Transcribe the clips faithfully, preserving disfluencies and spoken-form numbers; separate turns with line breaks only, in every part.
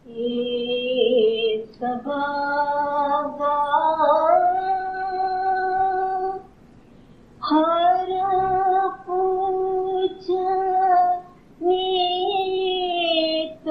ये सभागा हर पूजनीत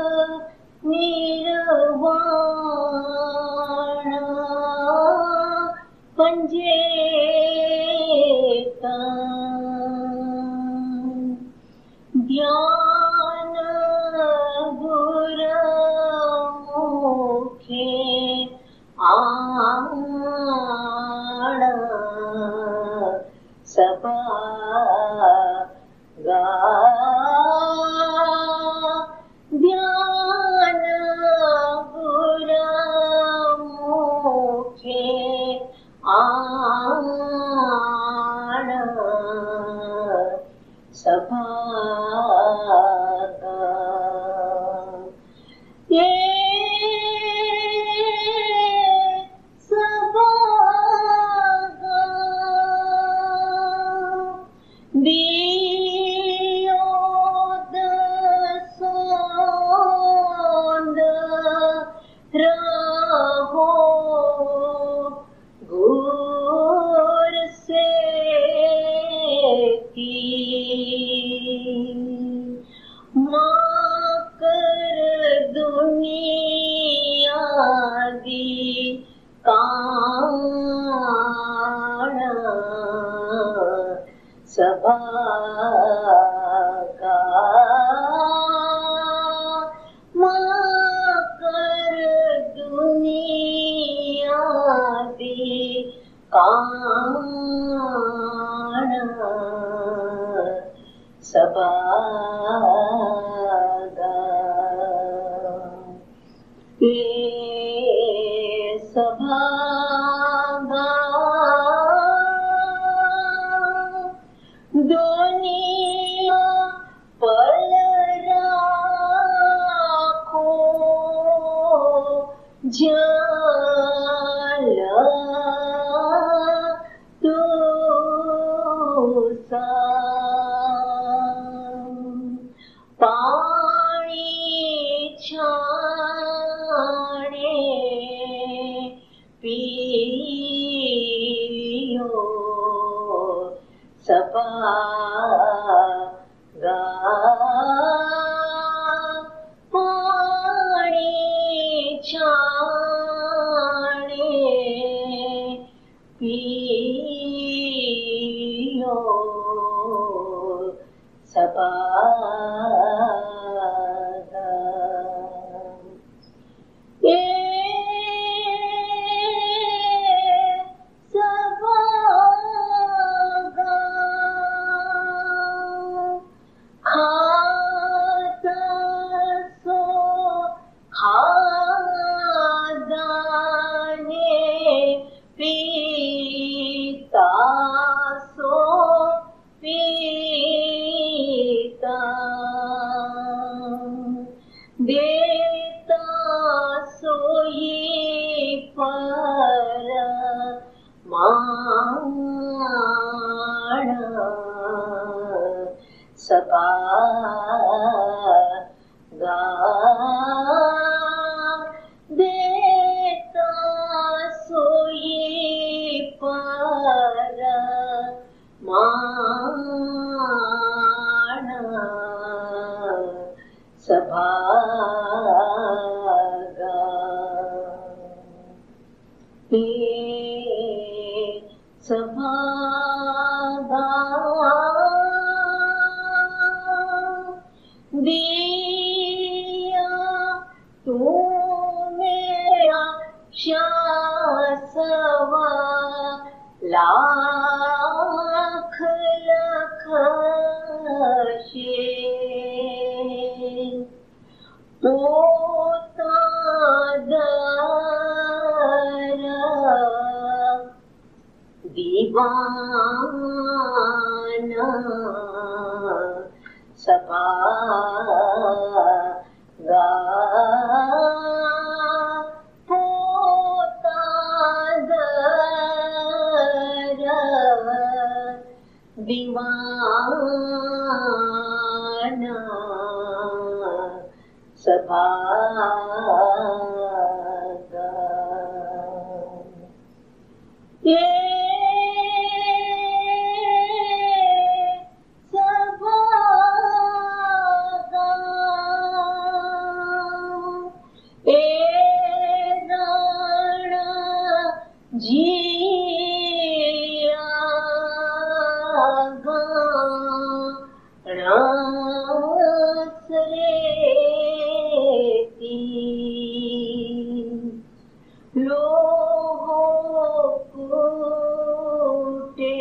निर्वाण पंजेता ध्यान गुर मुखे आण सभागा ध्यान गुर मुखे आण सभागा ये सभागा दियोदसोंद रहो घूर से की माकर दुनिया दी काण सभागा माकर दुनिया दी काण सभागा ये सभागा दुनिया पर राखो जल तुसा पानी छाने पियो सभागा पानी छाने पियो सभागा ये सभागा खाता सो खादाने पीता सो पीता देता सोई पर मान सभागा देता सोई पर मान सभागा ये सभागा दिया तू मेरा शासवा लाख लख शे पोता दर दीवाना सभागा पोता दर दीवाना सभा ये सभा ए रण जिया रस रेती लोगों कूटे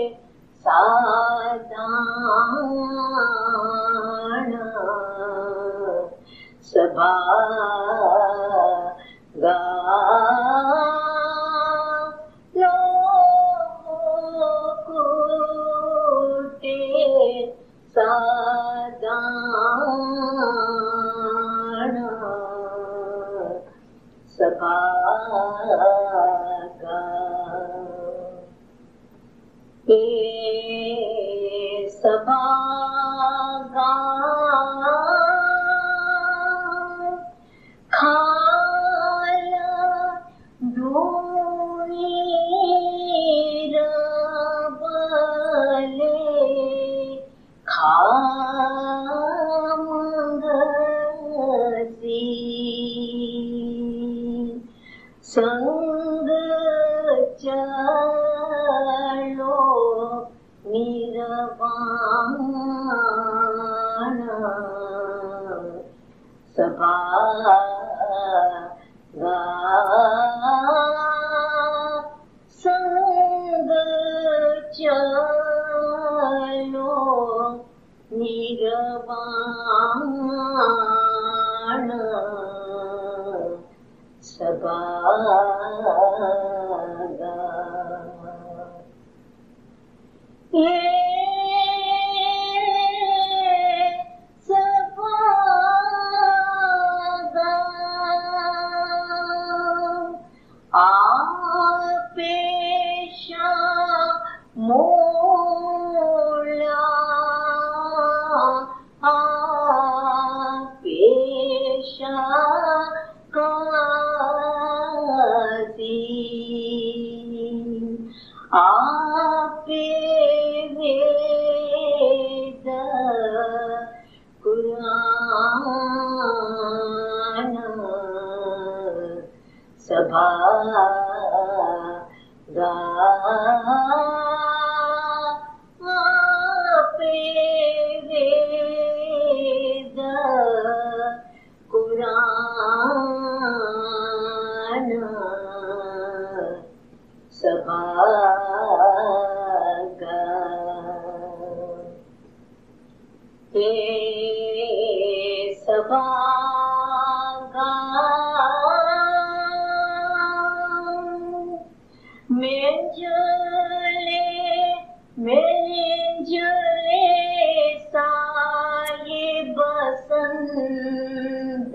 साधारण सभा गा लोगों कूटे साधारण सभा गा ए सभा गा खाला दूनीर बले खामगसी संग चलो निर्वाण सभा गा संग चलो निर्वाण सभा गा ये सभा गा आपेशा मोला आपेशा कासी आपे वेद कुरान सभा गा आपे वेद कुरान सभा गा हे सभा गा मेंजले मेंजले साये बसंत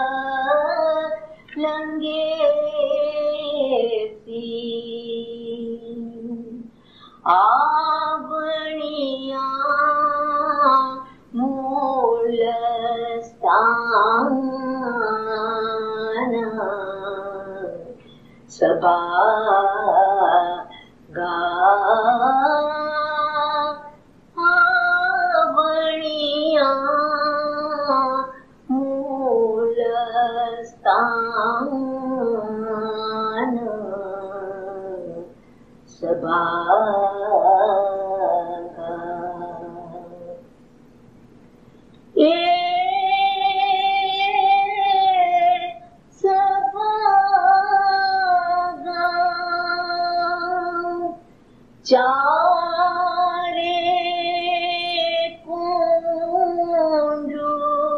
लंगेसी आवणिया मूलस्थान सभा गा आवणिया मूलस्थान सभा गा ये सभा गा चारे कुंडू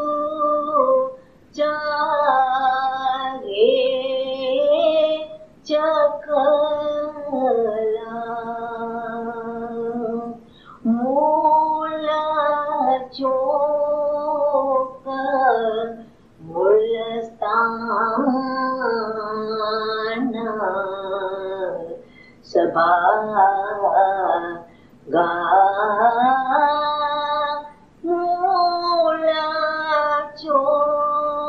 चारे चकला मूल चोक मूलस्थान सभा गा मूल चोक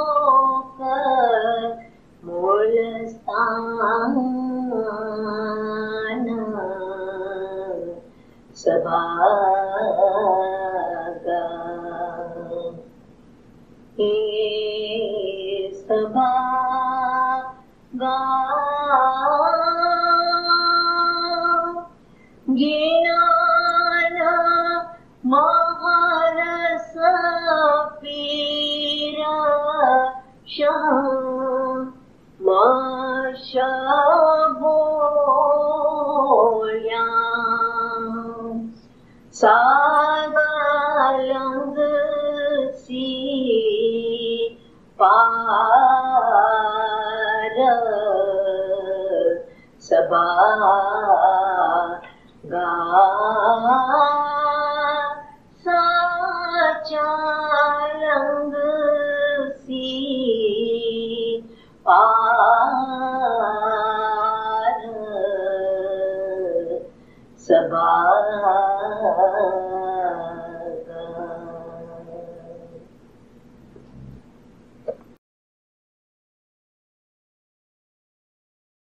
सबा गा ज्ञान महारस पीरा माशा बोल्या सागलंग सी पार सबा गा साचा लंग सी पार सबा